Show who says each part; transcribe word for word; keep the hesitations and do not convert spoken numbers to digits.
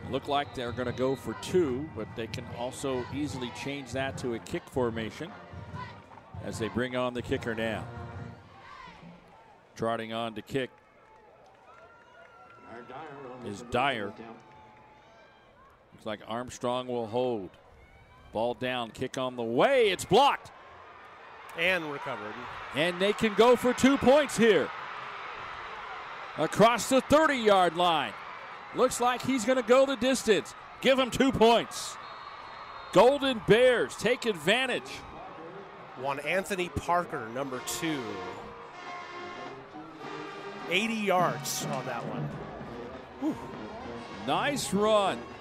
Speaker 1: Look like they're going to go for two, but they can also easily change that to a kick formation as they bring on the kicker now. Trotting on to kick is Dyer. Looks like Armstrong will hold. Ball down, kick on the way. It's blocked.
Speaker 2: And recovered.
Speaker 1: And they can go for two points here. Across the thirty-yard line. Looks like he's going to go the distance. Give him two points. Golden Bears take advantage.
Speaker 2: One Anthony Parker, number two. eighty yards on that one. Whew.
Speaker 1: Nice run.